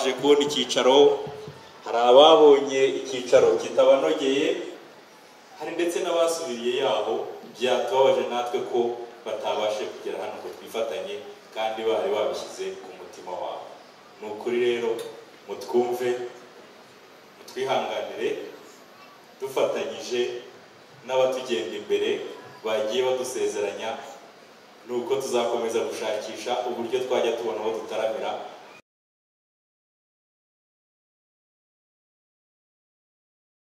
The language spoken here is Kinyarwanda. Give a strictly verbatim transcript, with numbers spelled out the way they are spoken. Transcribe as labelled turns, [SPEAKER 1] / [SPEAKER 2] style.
[SPEAKER 1] abatabashije kubona icyicaro, hari ababonye icyicaro kitabanogeye, hari ndetse n'abasubiriye yaho byatubabaje natwe ko batabashe kugera hano ngo twifatanye kandi bari babishyize ku mutima wabo. Ni ukuri rero mutwumve, mutwihanganire, dufatanyije n'abatugenda imbere bagiye badusezeranya, nuko tuzakomeza gushakisha uburyo twajya tubona aho dutaramira